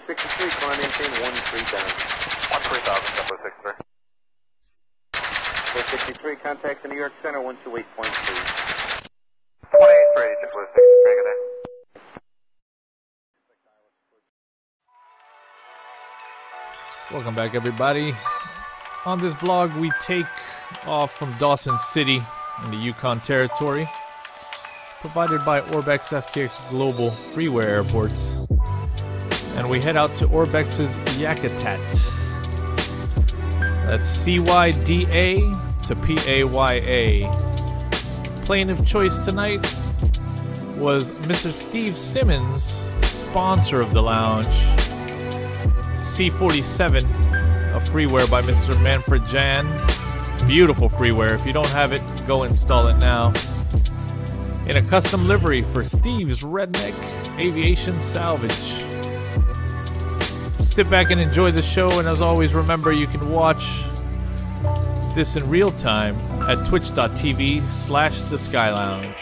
63, climb maintain 13 down. 13,000, Jumbo 63. 463, contact the New York Center, 128.3. 28-3, Jumbo 63, good day. Welcome back, everybody. On this vlog, we take off from Dawson City in the Yukon Territory, provided by Orbex FTX Global Freeware Airports, and we head out to Orbex's Yakutat. That's CYDA to PAYA. Plane of choice tonight was Mr. Steve Simmons, sponsor of the lounge. C47, a freeware by Mr. Manfred Jan. Beautiful freeware. If you don't have it, go install it now. In a custom livery for Steve's Redneck Aviation Salvage. Sit back and enjoy the show, and as always, remember you can watch this in real time at twitch.tv/The Sky Lounge.